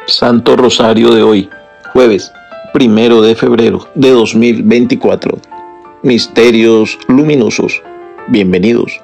Santo Rosario de hoy, jueves 1 de febrero de 2024. Misterios luminosos. Bienvenidos.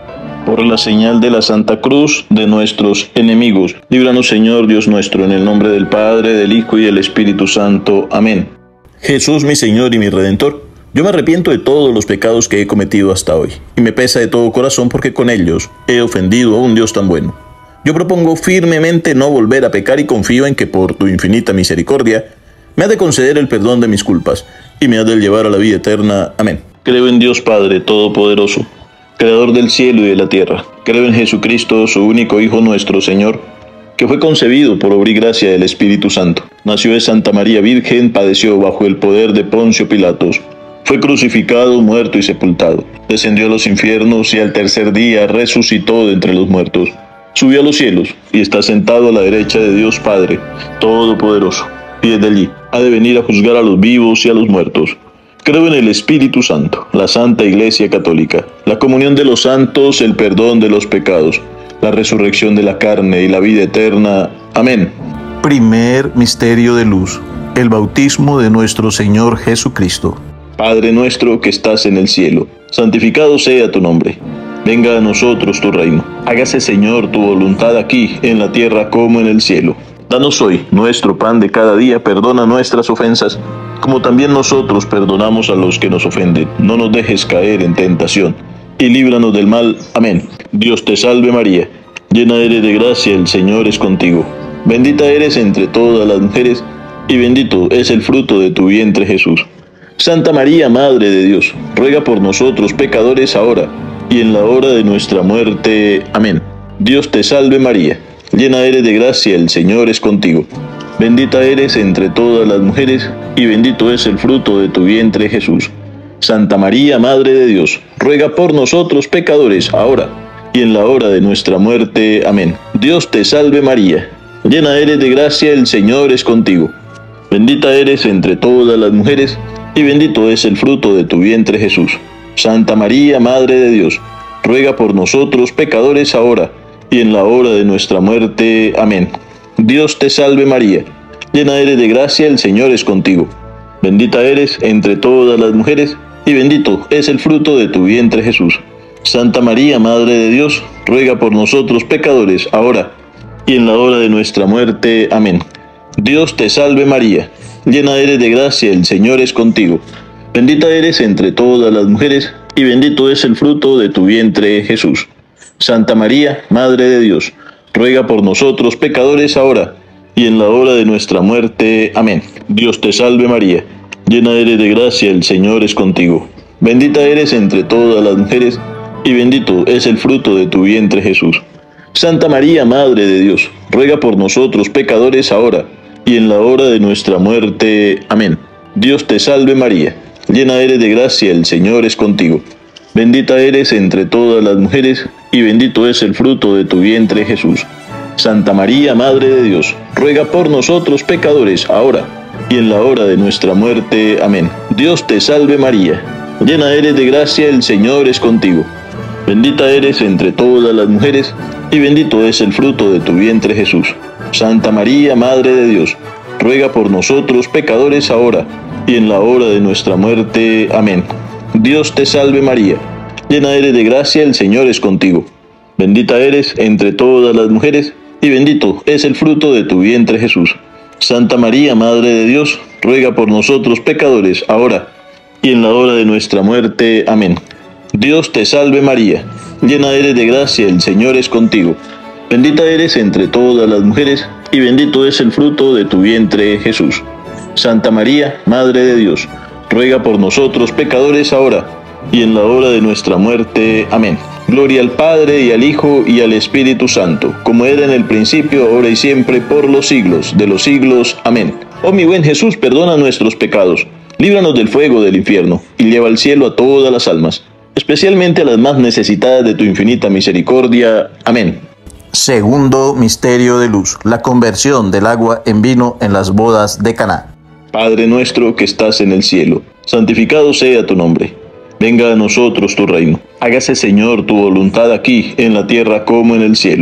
Por la señal de la Santa Cruz de nuestros enemigos, líbranos, Señor Dios nuestro, en el nombre del Padre, del Hijo y del Espíritu Santo. Amén. Jesús, mi Señor y mi Redentor, yo me arrepiento de todos los pecados que he cometido hasta hoy, y me pesa de todo corazón porque con ellos he ofendido a un Dios tan bueno. Yo propongo firmemente no volver a pecar y confío en que por tu infinita misericordia me has de conceder el perdón de mis culpas y me has de llevar a la vida eterna. Amén. Creo en Dios Padre Todopoderoso, Creador del cielo y de la tierra. Creo en Jesucristo, su único Hijo nuestro Señor, que fue concebido por obra y gracia del Espíritu Santo. Nació de Santa María Virgen, padeció bajo el poder de Poncio Pilatos. Fue crucificado, muerto y sepultado. Descendió a los infiernos y al tercer día resucitó de entre los muertos. Subió a los cielos y está sentado a la derecha de Dios Padre Todopoderoso. Y desde allí ha de venir a juzgar a los vivos y a los muertos. Creo en el Espíritu Santo, la Santa Iglesia Católica, la comunión de los santos, el perdón de los pecados, la resurrección de la carne y la vida eterna. Amén. Primer misterio de luz, el bautismo de nuestro Señor Jesucristo. Padre nuestro que estás en el cielo, santificado sea tu nombre. Venga a nosotros tu reino. Hágase, Señor, tu voluntad aquí, en la tierra como en el cielo. Danos hoy nuestro pan de cada día. Perdona nuestras ofensas, como también nosotros perdonamos a los que nos ofenden. No nos dejes caer en tentación, y líbranos del mal. Amén. Dios te salve María, llena eres de gracia, el Señor es contigo. Bendita eres entre todas las mujeres, y bendito es el fruto de tu vientre Jesús. Santa María, Madre de Dios, ruega por nosotros pecadores ahora y en la hora de nuestra muerte. Amén. Dios te salve María, llena eres de gracia, el Señor es contigo. Bendita eres entre todas las mujeres, y bendito es el fruto de tu vientre Jesús. Santa María, Madre de Dios, ruega por nosotros pecadores, ahora y en la hora de nuestra muerte. Amén. Dios te salve María, llena eres de gracia, el Señor es contigo. Bendita eres entre todas las mujeres, y bendito es el fruto de tu vientre Jesús. Santa María, Madre de Dios, ruega por nosotros pecadores ahora y en la hora de nuestra muerte. Amén. Dios te salve María, llena eres de gracia, el Señor es contigo. Bendita eres entre todas las mujeres, y bendito es el fruto de tu vientre Jesús. Santa María, Madre de Dios, ruega por nosotros pecadores ahora y en la hora de nuestra muerte. Amén. Dios te salve María, llena eres de gracia, el Señor es contigo. Bendita eres entre todas las mujeres, y bendito es el fruto de tu vientre Jesús. Santa María, Madre de Dios, ruega por nosotros pecadores ahora y en la hora de nuestra muerte. Amén. Dios te salve María, llena eres de gracia, el Señor es contigo. Bendita eres entre todas las mujeres, y bendito es el fruto de tu vientre Jesús. Santa María, Madre de Dios, ruega por nosotros pecadores ahora y en la hora de nuestra muerte. Amén. Dios te salve María, llena eres de gracia, el Señor es contigo. Bendita eres entre todas las mujeres, y bendito es el fruto de tu vientre Jesús. Santa María, Madre de Dios, ruega por nosotros pecadores, ahora y en la hora de nuestra muerte. Amén. Dios te salve María, llena eres de gracia, el Señor es contigo. Bendita eres entre todas las mujeres, y bendito es el fruto de tu vientre Jesús. Santa María, Madre de Dios, ruega por nosotros pecadores ahora y en la hora de nuestra muerte. Amén. Dios te salve María, llena eres de gracia, el Señor es contigo. Bendita eres entre todas las mujeres, y bendito es el fruto de tu vientre Jesús. Santa María, Madre de Dios, ruega por nosotros pecadores ahora y en la hora de nuestra muerte. Amén. Dios te salve María, llena eres de gracia, el Señor es contigo. Bendita eres entre todas las mujeres, y bendito es el fruto de tu vientre Jesús. Santa María, Madre de Dios, ruega por nosotros pecadores ahora y en la hora de nuestra muerte. Amén. Gloria al Padre, y al Hijo, y al Espíritu Santo, como era en el principio, ahora y siempre, por los siglos de los siglos. Amén. Oh mi buen Jesús, perdona nuestros pecados, líbranos del fuego del infierno, y lleva al cielo a todas las almas, especialmente a las más necesitadas de tu infinita misericordia. Amén. Segundo misterio de luz, la conversión del agua en vino en las bodas de Caná. Padre nuestro que estás en el cielo, santificado sea tu nombre. Venga a nosotros tu reino. Hágase, Señor, tu voluntad aquí en la tierra como en el cielo.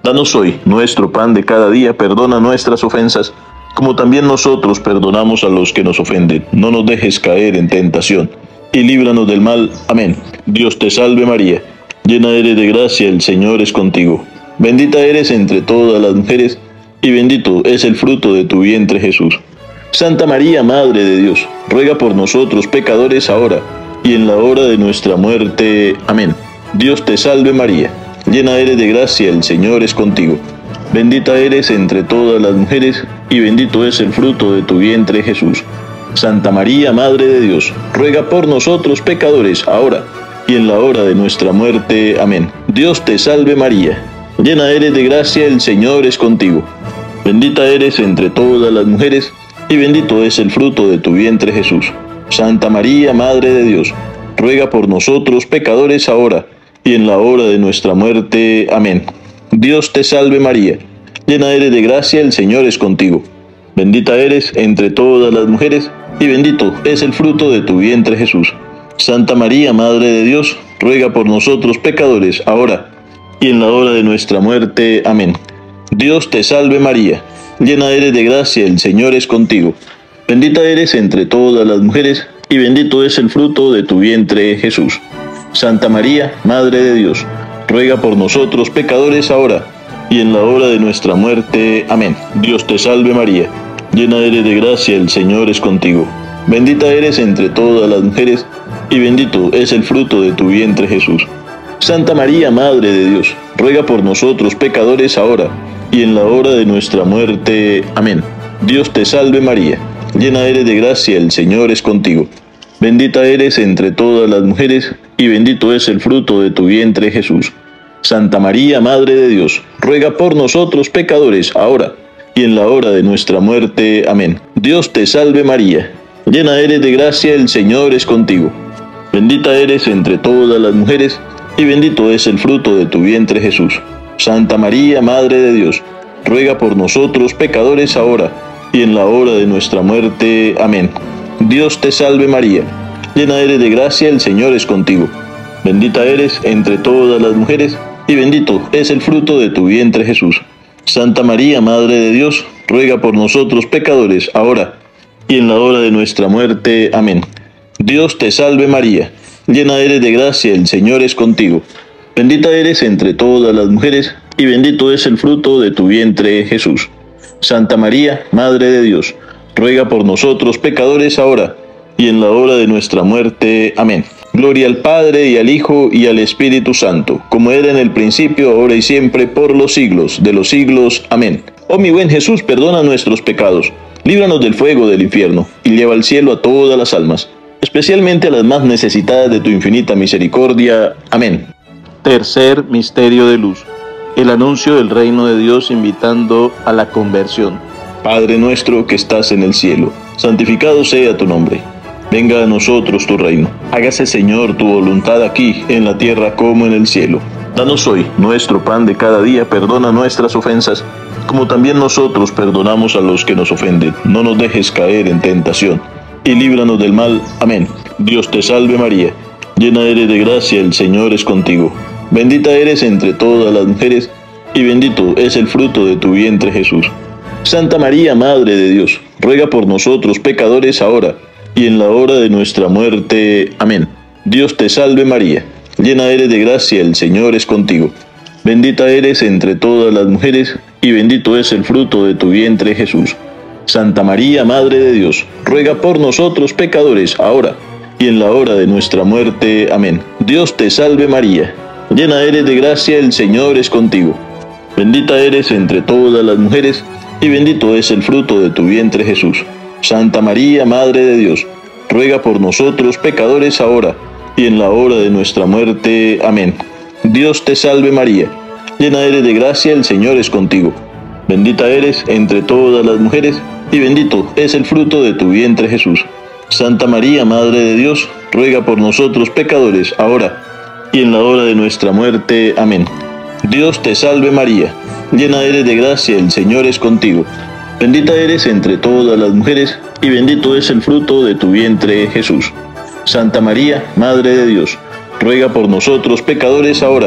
Danos hoy nuestro pan de cada día, perdona nuestras ofensas, como también nosotros perdonamos a los que nos ofenden. No nos dejes caer en tentación, y líbranos del mal. Amén. Dios te salve María, llena eres de gracia, el Señor es contigo. Bendita eres entre todas las mujeres, y bendito es el fruto de tu vientre Jesús. Santa María, Madre de Dios, ruega por nosotros pecadores ahora y en la hora de nuestra muerte. Amén. Dios te salve María, llena eres de gracia, el Señor es contigo. Bendita eres entre todas las mujeres, y bendito es el fruto de tu vientre Jesús. Santa María, Madre de Dios, ruega por nosotros pecadores ahora y en la hora de nuestra muerte. Amén. Dios te salve María, llena eres de gracia, el Señor es contigo. Bendita eres entre todas las mujeres, y bendito es el fruto de tu vientre Jesús. Santa María, Madre de Dios, ruega por nosotros pecadores ahora y en la hora de nuestra muerte. Amén. Dios te salve María, llena eres de gracia, el Señor es contigo. Bendita eres entre todas las mujeres, y bendito es el fruto de tu vientre Jesús. Santa María, Madre de Dios, ruega por nosotros pecadores ahora y en la hora de nuestra muerte. Amén. Dios te salve María, llena eres de gracia, el Señor es contigo. Bendita eres entre todas las mujeres, y bendito es el fruto de tu vientre Jesús. Santa María, Madre de Dios, ruega por nosotros pecadores ahora y en la hora de nuestra muerte. Amén. Dios te salve María, llena eres de gracia, el Señor es contigo. Bendita eres entre todas las mujeres, y bendito es el fruto de tu vientre Jesús. Santa María, Madre de Dios, ruega por nosotros pecadores ahora y en la hora de nuestra muerte. Amén. Dios te salve María, llena eres de gracia, el Señor es contigo. Bendita eres entre todas las mujeres, y bendito es el fruto de tu vientre Jesús. Santa María, Madre de Dios, ruega por nosotros pecadores ahora y en la hora de nuestra muerte. Amén. Dios te salve María, llena eres de gracia, el Señor es contigo. Bendita eres entre todas las mujeres, y bendito es el fruto de tu vientre Jesús. Santa María, Madre de Dios, ruega por nosotros pecadores ahora y en la hora de nuestra muerte. Amén. Dios te salve María, llena eres de gracia, el Señor es contigo. Bendita eres entre todas las mujeres, y bendito es el fruto de tu vientre Jesús. Santa María, Madre de Dios, ruega por nosotros pecadores ahora y en la hora de nuestra muerte. Amén. Dios te salve María, llena eres de gracia, el Señor es contigo. Bendita eres entre todas las mujeres, y bendito es el fruto de tu vientre Jesús. Santa María, Madre de Dios, ruega por nosotros pecadores ahora y en la hora de nuestra muerte. Amén. Gloria al Padre, y al Hijo, y al Espíritu Santo, como era en el principio, ahora y siempre, por los siglos de los siglos. Amén. Oh mi buen Jesús, perdona nuestros pecados, líbranos del fuego del infierno, y lleva al cielo a todas las almas, especialmente a las más necesitadas de tu infinita misericordia. Amén. Tercer misterio de luz: el anuncio del reino de Dios invitando a la conversión. Padre nuestro que estás en el cielo, santificado sea tu nombre. Venga a nosotros tu reino. Hágase, Señor, tu voluntad aquí en la tierra como en el cielo. Danos hoy nuestro pan de cada día, perdona nuestras ofensas, como también nosotros perdonamos a los que nos ofenden. No nos dejes caer en tentación, y líbranos del mal. Amén. Dios te salve María, llena eres de gracia, el Señor es contigo. Bendita eres entre todas las mujeres, y bendito es el fruto de tu vientre Jesús. Santa María, Madre de Dios, ruega por nosotros pecadores ahora y en la hora de nuestra muerte. Amén. Dios te salve María, llena eres de gracia, el Señor es contigo. Bendita eres entre todas las mujeres, y bendito es el fruto de tu vientre Jesús. Santa María, Madre de Dios, ruega por nosotros pecadores ahora y en la hora de nuestra muerte. Amén. Dios te salve María, llena eres de gracia, el Señor es contigo. Bendita eres entre todas las mujeres, y bendito es el fruto de tu vientre Jesús. Santa María, Madre de Dios, ruega por nosotros pecadores ahora y en la hora de nuestra muerte. Amén. Dios te salve María, llena eres de gracia, el Señor es contigo. Bendita eres entre todas las mujeres, y bendito es el fruto de tu vientre Jesús. Santa María, Madre de Dios, ruega por nosotros pecadores ahora y en la hora de nuestra muerte. Amén. Dios te salve María, llena eres de gracia, el Señor es contigo. Bendita eres entre todas las mujeres, y bendito es el fruto de tu vientre Jesús. Santa María, Madre de Dios, ruega por nosotros pecadores ahora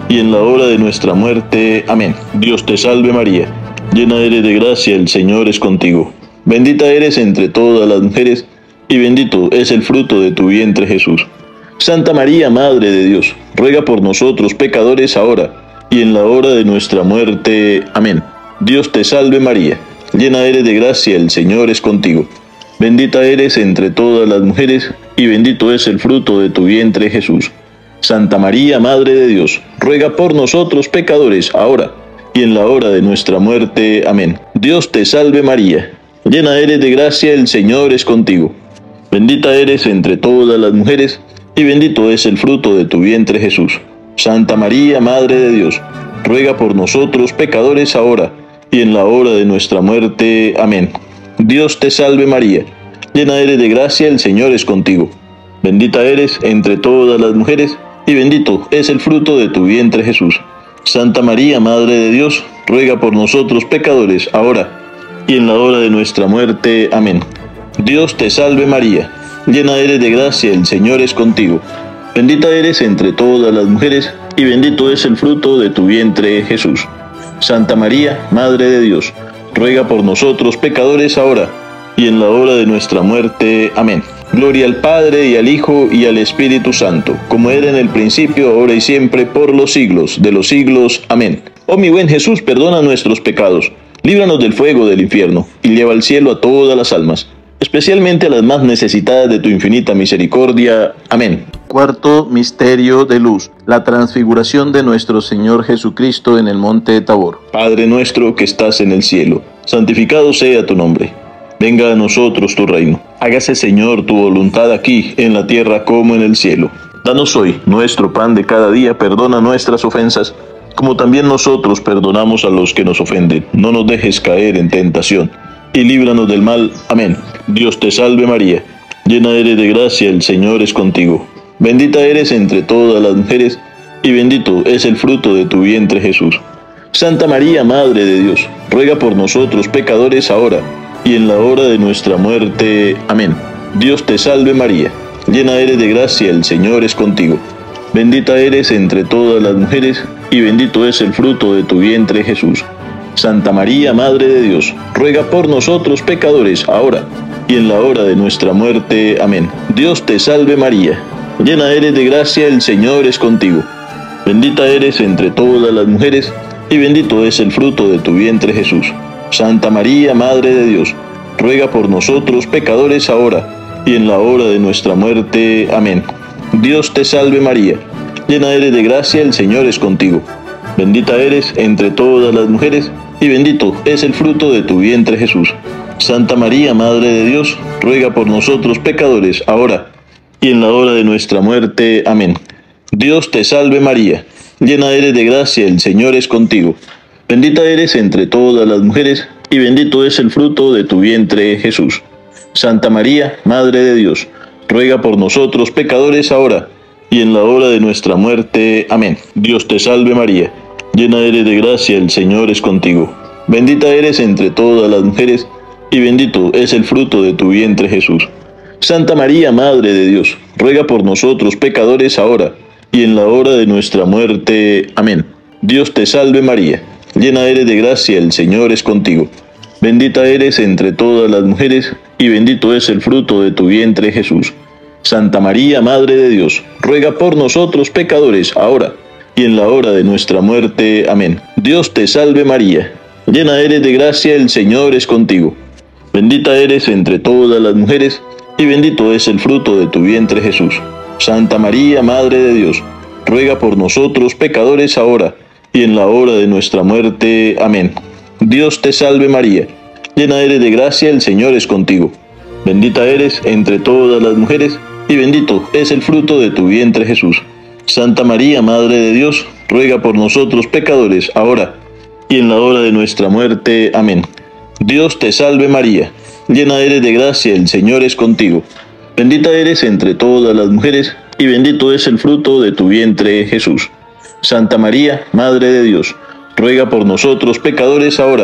y en la hora de nuestra muerte. Amén. Dios te salve María, llena eres de gracia, el Señor es contigo. Bendita eres entre todas las mujeres, y bendito es el fruto de tu vientre Jesús. Santa María, Madre de Dios, ruega por nosotros pecadores ahora y en la hora de nuestra muerte. Amén. Dios te salve María, llena eres de gracia, el Señor es contigo. Bendita eres entre todas las mujeres, y bendito es el fruto de tu vientre Jesús. Santa María, Madre de Dios, ruega por nosotros pecadores ahora y en la hora de nuestra muerte. Amén. Dios te salve María, llena eres de gracia, el Señor es contigo. Bendita eres entre todas las mujeres, y bendito es el fruto de tu vientre Jesús. Santa María, Madre de Dios, ruega por nosotros pecadores ahora y en la hora de nuestra muerte. Amén. Dios te salve María, llena eres de gracia, el Señor es contigo. Bendita eres entre todas las mujeres, y bendito es el fruto de tu vientre Jesús. Santa María, Madre de Dios, ruega por nosotros pecadores ahora y en la hora de nuestra muerte. Amén. Dios te salve María, llena eres de gracia, el Señor es contigo. Bendita eres entre todas las mujeres, y bendito es el fruto de tu vientre Jesús. Santa María, Madre de Dios, ruega por nosotros pecadores ahora y en la hora de nuestra muerte. Amén. Gloria al Padre, y al Hijo, y al Espíritu Santo, como era en el principio, ahora y siempre, por los siglos de los siglos. Amén. Oh mi buen Jesús, perdona nuestros pecados, líbranos del fuego del infierno, y lleva al cielo a todas las almas, especialmente a las más necesitadas de tu infinita misericordia. Amén. Cuarto misterio de luz, la transfiguración de nuestro Señor Jesucristo en el monte de Tabor. Padre nuestro que estás en el cielo, santificado sea tu nombre. Venga a nosotros tu reino. Hágase, Señor, tu voluntad aquí en la tierra como en el cielo. Danos hoy nuestro pan de cada día, perdona nuestras ofensas, como también nosotros perdonamos a los que nos ofenden. No nos dejes caer en tentación, y líbranos del mal. Amén. Dios te salve María, llena eres de gracia, el Señor es contigo. Bendita eres entre todas las mujeres, y bendito es el fruto de tu vientre Jesús. Santa María, Madre de Dios, ruega por nosotros pecadores ahora y en la hora de nuestra muerte. Amén. Dios te salve María, llena eres de gracia, el Señor es contigo. Bendita eres entre todas las mujeres, y bendito es el fruto de tu vientre Jesús. Santa María, Madre de Dios, ruega por nosotros pecadores ahora y en la hora de nuestra muerte. Amén. Dios te salve María, llena eres de gracia, el Señor es contigo. Bendita eres entre todas las mujeres, y bendito es el fruto de tu vientre Jesús. Santa María, Madre de Dios, ruega por nosotros pecadores ahora y en la hora de nuestra muerte. Amén. Dios te salve María, llena eres de gracia, el Señor es contigo. Bendita eres entre todas las mujeres, y bendito es el fruto de tu vientre Jesús. Santa María, Madre de Dios, ruega por nosotros pecadores ahora y en la hora de nuestra muerte. Amén. Dios te salve María, llena eres de gracia, el Señor es contigo. Bendita eres entre todas las mujeres, y bendito es el fruto de tu vientre Jesús. Santa María, Madre de Dios, ruega por nosotros pecadores ahora y en la hora de nuestra muerte. Amén. Dios te salve María, llena eres de gracia, el Señor es contigo. Bendita eres entre todas las mujeres, y bendito es el fruto de tu vientre Jesús. Santa María, Madre de Dios, ruega por nosotros pecadores ahora y en la hora de nuestra muerte. Amén. Dios te salve María, llena eres de gracia, el Señor es contigo. Bendita eres entre todas las mujeres, y bendito es el fruto de tu vientre Jesús. Santa María, Madre de Dios, ruega por nosotros pecadores ahora y en la hora de nuestra muerte. Amén. Dios te salve María, llena eres de gracia, el Señor es contigo. Bendita eres entre todas las mujeres, y bendito es el fruto de tu vientre Jesús. Santa María, Madre de Dios, ruega por nosotros pecadores ahora y en la hora de nuestra muerte. Amén. Dios te salve María, llena eres de gracia, el Señor es contigo. Bendita eres entre todas las mujeres, y bendito es el fruto de tu vientre Jesús. Santa María, Madre de Dios, ruega por nosotros pecadores ahora y en la hora de nuestra muerte. Amén. Dios te salve María, llena eres de gracia, el Señor es contigo. Bendita eres entre todas las mujeres, y bendito es el fruto de tu vientre Jesús. Santa María, Madre de Dios, ruega por nosotros pecadores ahora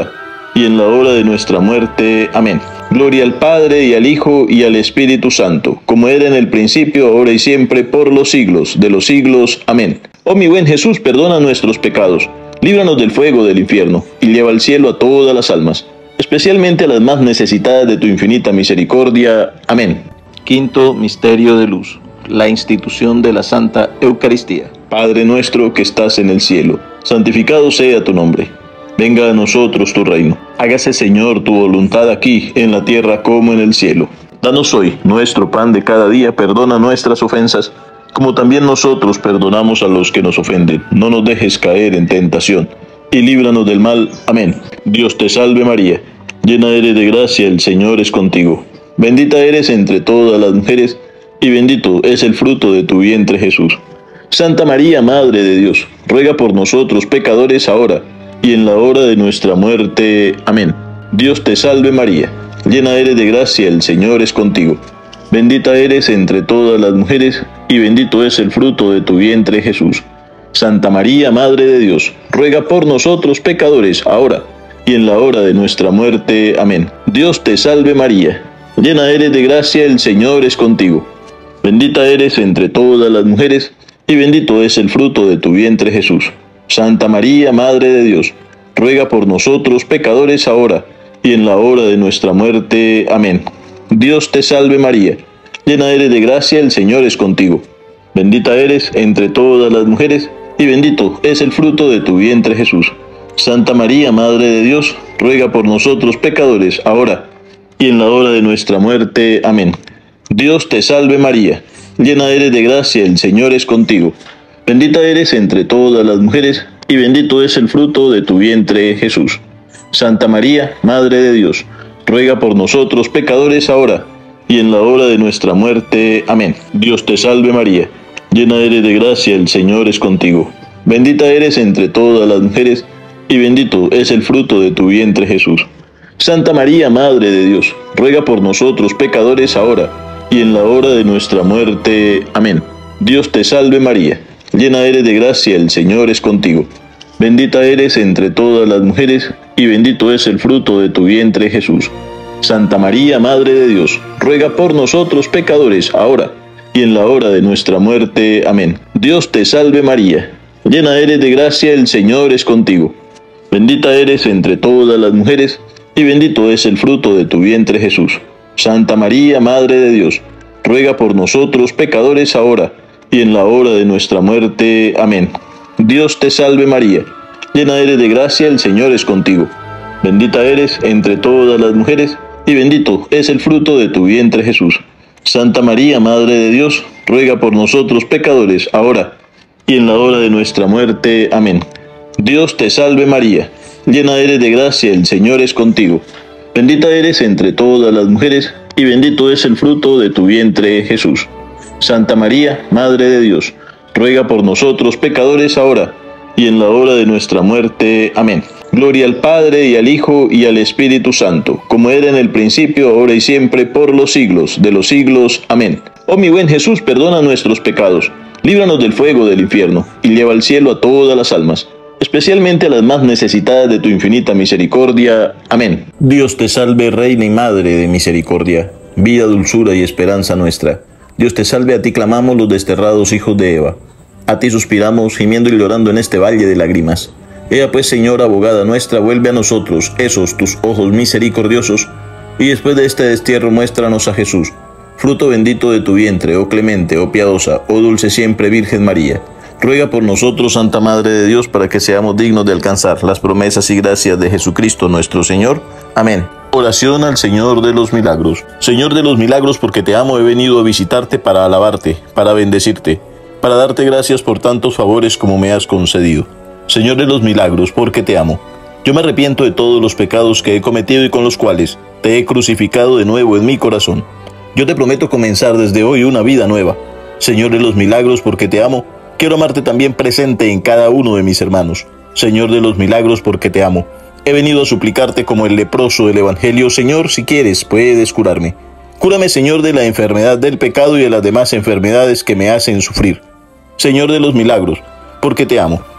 y en la hora de nuestra muerte. Amén. Gloria al Padre, y al Hijo, y al Espíritu Santo, como era en el principio, ahora y siempre, por los siglos de los siglos. Amén. Oh mi buen Jesús, perdona nuestros pecados, líbranos del fuego del infierno, y lleva al cielo a todas las almas, especialmente a las más necesitadas de tu infinita misericordia. Amén. Quinto misterio de luz: la institución de la Santa Eucaristía. Padre nuestro que estás en el cielo, santificado sea tu nombre. Venga a nosotros tu reino. Hágase, Señor, tu voluntad aquí en la tierra como en el cielo. Danos hoy nuestro pan de cada día. Perdona nuestras ofensas, como también nosotros perdonamos a los que nos ofenden. No nos dejes caer en tentación, y líbranos del mal. Amén. Dios te salve María, llena eres de gracia, el Señor es contigo. Bendita eres entre todas las mujeres, y bendito es el fruto de tu vientre Jesús. Santa María, Madre de Dios, ruega por nosotros pecadores ahora y en la hora de nuestra muerte. Amén. Dios te salve María, llena eres de gracia, el Señor es contigo. Bendita eres entre todas las mujeres, y bendito es el fruto de tu vientre Jesús. Santa María, Madre de Dios, ruega por nosotros pecadores ahora y en la hora de nuestra muerte. Amén. Dios te salve María, llena eres de gracia, el Señor es contigo. Bendita eres entre todas las mujeres, y bendito es el fruto de tu vientre Jesús. Santa María, Madre de Dios, ruega por nosotros pecadores ahora y en la hora de nuestra muerte. Amén. Dios te salve María, llena eres de gracia, el Señor es contigo. Bendita eres entre todas las mujeres, y bendito es el fruto de tu vientre Jesús. Santa María, Madre de Dios, ruega por nosotros pecadores ahora y en la hora de nuestra muerte. Amén. Dios te salve María, llena eres de gracia, el Señor es contigo. Bendita eres entre todas las mujeres, y bendito es el fruto de tu vientre Jesús. Santa María, Madre de Dios, ruega por nosotros pecadores ahora y en la hora de nuestra muerte. Amén. Dios te salve María, llena eres de gracia, el Señor es contigo. Bendita eres entre todas las mujeres, y bendito es el fruto de tu vientre Jesús. Santa María, Madre de Dios, ruega por nosotros pecadores ahora y en la hora de nuestra muerte. Amén. Dios te salve María, llena eres de gracia, el Señor es contigo. Bendita eres entre todas las mujeres, y bendito es el fruto de tu vientre Jesús. Santa María, Madre de Dios, ruega por nosotros pecadores ahora y en la hora de nuestra muerte. Amén. Dios te salve María, llena eres de gracia, el Señor es contigo. Bendita eres entre todas las mujeres, y bendito es el fruto de tu vientre Jesús. Santa María, Madre de Dios, ruega por nosotros pecadores ahora y en la hora de nuestra muerte. Amén. Dios te salve María, llena eres de gracia, el Señor es contigo. Bendita eres entre todas las mujeres, y bendito es el fruto de tu vientre Jesús. Santa María, Madre de Dios, ruega por nosotros pecadores ahora y en la hora de nuestra muerte. Amén. Dios te salve María, llena eres de gracia, el Señor es contigo. Bendita eres entre todas las mujeres, y bendito es el fruto de tu vientre Jesús. Santa María, Madre de Dios, ruega por nosotros pecadores ahora y en la hora de nuestra muerte. Amén. Gloria al Padre, y al Hijo, y al Espíritu Santo, como era en el principio, ahora y siempre, por los siglos de los siglos. Amén. Oh mi buen Jesús, perdona nuestros pecados, líbranos del fuego del infierno, y lleva al cielo a todas las almas, especialmente a las más necesitadas de tu infinita misericordia. Amén. Dios te salve, Reina y Madre de misericordia, vida, dulzura y esperanza nuestra. Dios te salve, a ti clamamos los desterrados hijos de Eva. A ti suspiramos, gimiendo y llorando en este valle de lágrimas. Ea pues, Señora, abogada nuestra, vuelve a nosotros esos tus ojos misericordiosos, y después de este destierro muéstranos a Jesús, fruto bendito de tu vientre, oh clemente, oh piadosa, oh dulce siempre Virgen María. Ruega por nosotros, Santa Madre de Dios, para que seamos dignos de alcanzar las promesas y gracias de Jesucristo nuestro Señor. Amén. Oración al Señor de los Milagros. Señor de los Milagros, porque te amo, he venido a visitarte para alabarte, para bendecirte, para darte gracias por tantos favores como me has concedido. Señor de los Milagros, porque te amo. Yo me arrepiento de todos los pecados que he cometido y con los cuales te he crucificado de nuevo en mi corazón. Yo te prometo comenzar desde hoy una vida nueva. Señor de los Milagros, porque te amo, quiero amarte también presente en cada uno de mis hermanos. Señor de los Milagros, porque te amo, he venido a suplicarte como el leproso del Evangelio. Señor, si quieres, puedes curarme. Cúrame, Señor, de la enfermedad del pecado y de las demás enfermedades que me hacen sufrir. Señor de los Milagros, porque te amo,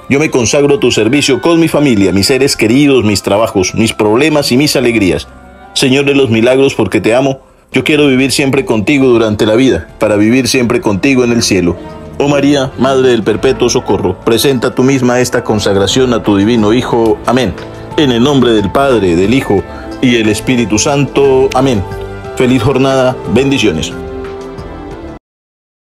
Yo me consagro a tu servicio con mi familia, mis seres queridos, mis trabajos, mis problemas y mis alegrías. Señor de los milagros, porque te amo, yo quiero vivir siempre contigo durante la vida, para vivir siempre contigo en el cielo. Oh María, Madre del Perpetuo Socorro, presenta tú misma esta consagración a tu divino Hijo. Amén. En el nombre del Padre, del Hijo y del Espíritu Santo. Amén. Feliz jornada. Bendiciones.